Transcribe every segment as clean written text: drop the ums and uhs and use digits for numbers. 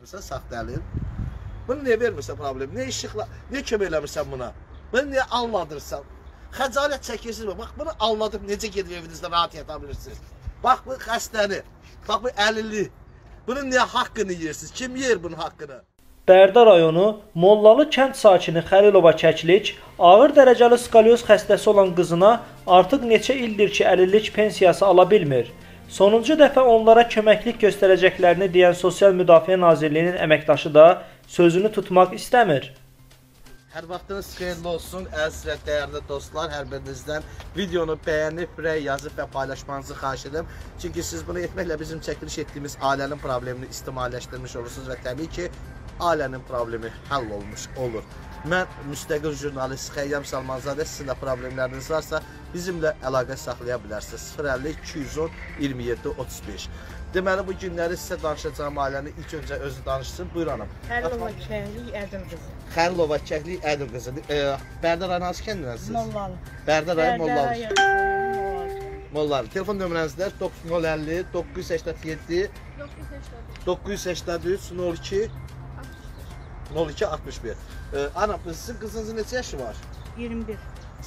kəsmirsən, sağ dəlil? Bunu niyə vermirsən problemi? Niyə işıqla, niyə kömək eləmirsən buna? Bunu niyə alladırsan? Xəcalət çəkirsiniz, bax bunu alladıb necə gedib evinizdə rahat yata bilirsiniz? Bax bu xəstəni, bax bu əlilli. Bunun niyə haqqını yeyirsiniz? Kim yer bunun haqqını? Bərdə rayonu Mollalı kənd sakini Xəlilova Kəklik ağır dərəcəli skalyoz xəstəsi olan qızına artıq neçə ildir ki, əlillik pensiyası ala bilmir. Sonuncu dəfə onlara köməklik göstərəcəklərini deyən Sosial Müdafiə Nazirliyinin əməkdaşı da sözünü tutmaq istəmir. Hər vaxtınız xeyirli olsun, əziz və dəyərli dostlar. Hər birinizdən videonu bəyənib, rəy yazıb və paylaşmanızı xahiş edirəm. Çünki siz bunu etməklə bizim çəkiliş etdiyimiz ailənin problemini istimaliləşdirmiş olursunuz və təbii ki, ailənin problemi həll olmuş olur. Mən müstəqil jurnalist Xəyyam Salmanzadə, sizin də problemləriniz varsa bizimlə əlaqə saxlaya bilərsiniz. 050-210-27-35. Deməli, bu günləri sizə danışacağım ailənin ilk öncə özü danışsın. Buyur hanım. Xəlilova Kəklik Ədil qızı. Xəlilova Kəklik Ədil qızı. Bərdə rayonu hansı kəndindəsiniz? Mollalı. Bərdə rayonu Mollalı. Mollalı. Mollalı. Telefon nömrənizdə 050 987 983 02 02 61. Anam, sizin qızınızın neçə yaşı var? 21.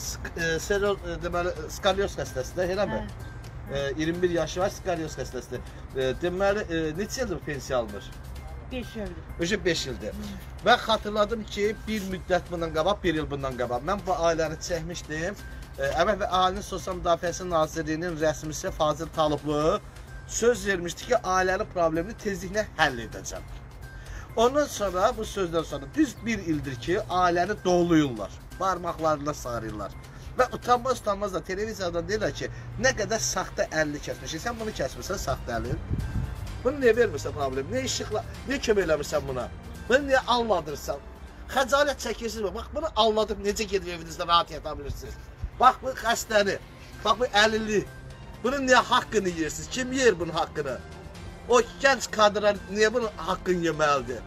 Deməli, skalyoz xəstəsidir, elə mi? 21 yaşı var, skalyoz xəstəsidir. Deməli, neçə ildir pensiya alınır? 5 ildir. Öcə 5 ildir. Mən xatırladım ki, bir müddət bundan qabaq, bir il bundan qabaq. Mən bu ailəni çəkmişdim. Əmək və Əhalinin Sosial Müdafiəsi Nazirliyinin rəsmisi Fazil Talıblı söz vermişdi ki, ailənin problemini tezliklə həll edəcəm. Ondan sonra, bu sözdən sonra düz bir ildir ki, ailəni doğuluyurlar, barmaqlarına sarıyırlar. Və utanmaz da televiziyadan deyirlər ki, nə qədər saxta əlli kəsmişik, sən bunu kəsmirsən, saxta əlin. Bunu niyə vermirsən problemi? Niyə işıqla, niyə kömək eləmirsən buna? Bunu niyə alladırsan? Xəcalət çəkirsiniz, bax bunu alladıb necə gedib evinizdə rahat yata bilirsiniz? Bax bu xəstəni, bax bu əlilli. Bunun niyə haqqını yeyirsiniz? Kim yer bunun haqqını? O gənc kadrlar niyə bunun haqqını yeməlidir?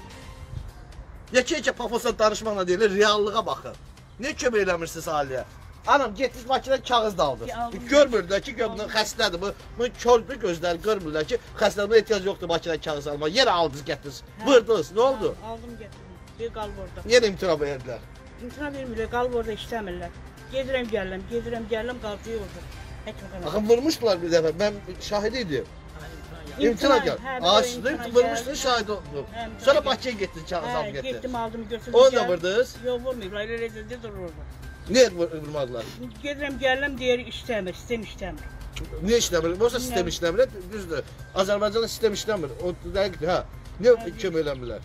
Yekə-yekə pafosa danışmaqla deyilir, reallığa baxın. Niyə kömək eləmirsiniz ailəyə? Anam, getdiniz makinə kağız da aldınız. Görmürlər ki, xəstədir, bu kördür gözləri, görmürlər ki, xəstədir, bu ehtiyac yoxdur makinə kağız alma. Yerə aldınız, getdiniz, vırdınız, nə oldu? Aldım, getirdim, bir qalb orada. Yenə imtina verdilər. İmtina vermirlər, qalb orada işləmirlər. Gedirəm, gələm, qalbı orada. Axı, vurmuşdular bir dəfə, mən şahid idim. İmtina gəl. Aslında vurmuşdun, şahid oldum. Sonra Bakıya getdin, kağız alıb getdin. Getdim, aldım, götürdüm. Onu da vurdunuz? Yox, vurmayıblar, elə durur orada. Niyə vurmadılar? Gedirəm, gələm, deyir, işləmir, sistem işləmir. Niyə işləmir? Olsa sistem işləmir, düzdür. Azərbaycanda sistem işləmir, o dəqiqdir, hə. Niyə kömək eləmirlər?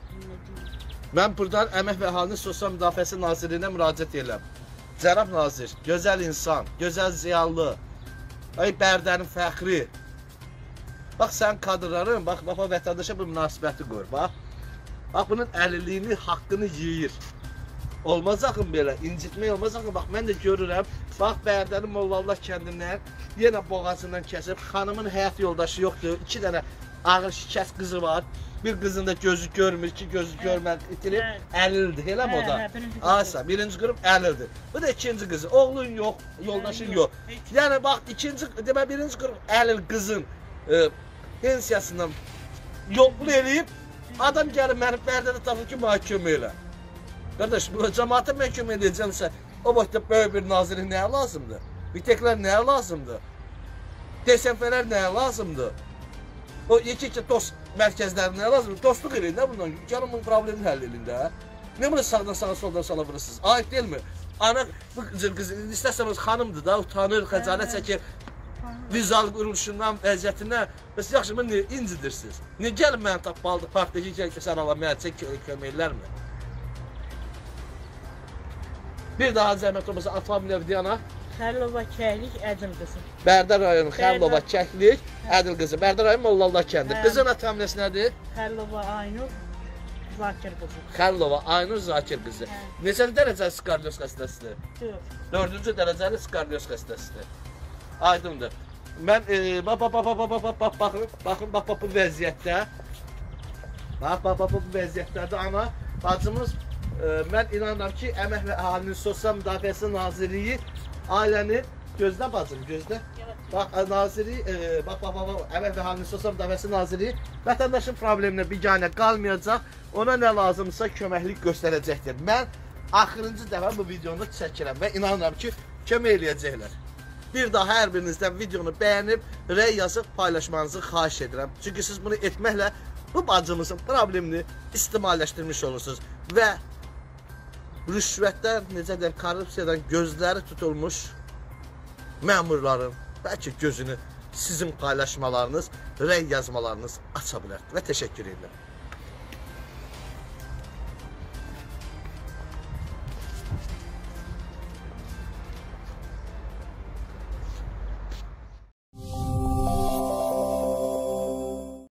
Mən buradan Əmək və Əhalinin Sosial Müdafiəsi Nazirliyinə müraciət edirəm. Cənab Nazir, gözəl insan, gözəl ziyanlı, Bərdənin fəxri. Bax, sən kadrların, bax, vətəndaşa bu münasibəti qoyur, bax. Bax, bunun əlilliyini, haqqını yeyir. Olmaz axın belə, incitmək olmaz axın. Bax, mən də görürəm, bax, Bərdənin Mollalılar kəndindən yenə boğazından kəsib, xanımın həyat yoldaşı yoxdur, 2 dənə ağır şikəst qızı var. Bir qızın da gözü görmür ki, gözü görmən itirib, əlildir, elə mi o da? Aysa, birinci qrup əlildir. Bu da ikinci qızı, oğlun yox, yoldaşın yox. Yəni, bax, birinci qrup əlil qızın pensiyasından yoxluq eləyib, adam gəlib mənim Bərdədə tapır ki, məhkəmə elə. Qardaş, bu cəmaata məhkəmə edəcəmsə, o vaxtda böyük bir nazirin nəyə lazımdır? Vitəklər nəyə lazımdır? DSF-lər nəyə lazımdır? O yekə-yekə dost mərkəzləri nəyə lazımdır? Dostluq eləyin də bundan, gəlin bunun problemini həll eləyin də. Niyə bunu sağdan sağa, soldan sala vurursunuz? Aid deyilmi? Ana, bu qız, istəsəniz xanımdır da, utanır, xəcalət çəkir. Vizal quruluşundan, vəziyyətindən, bəs yaxşı, bunu niyə incidirsiniz? Niyə gəlin mənə tapmalıdır, partdakı sən ala, mənə çək köməklərmi? Bir daha zəhmət olmasa, atam Nevdiyana. Xəlilova Kəklik Ədil qızı. Bərdə rayonu Xəlilova Kəklik Ədil qızı. Bərdə rayonu Mollalılar kəndi. Qızın atamnəsi nədir? Xəlilova Aynur Zakir qızı. Xəlilova Aynur Zakir qızı. Neçənci dərəcəli skalyoz xəstəsidir? 4-cü dərəcəli skalyoz xəstəsidir. Aydındır. Mən, baxın, bu vəziyyətdə, bu vəziyyətlərdə ana, bacımız, mən inanıram ki, Əmək və Əhalinin Sosial Müdafiəsi Nazirliyi ailəni, gözlə bacım, gözlə. Bax, naziri, bax, Əmək və Əhalinin Sosial Müdafiəsi Naziri vətəndaşın probleminə biganə qalmayacaq, ona nə lazımsa köməklik göstərəcəkdir. Mən axırıncı dəfə bu videonu çəkirəm və inanıram ki, kömək eləyəcəklər. Bir daha hər birinizdən videonu bəyənib, rəy yazıb paylaşmanızı xahiş edirəm. Çünki siz bunu etməklə bu bacımızın problemini istimalləşdirmiş olursunuz və rüşvətdən, necə deyəm, korrupsiyadan gözləri tutulmuş məmurların bəlkə gözünü sizin paylaşmalarınız, rəy yazmalarınız aça bilər və təşəkkür edirəm.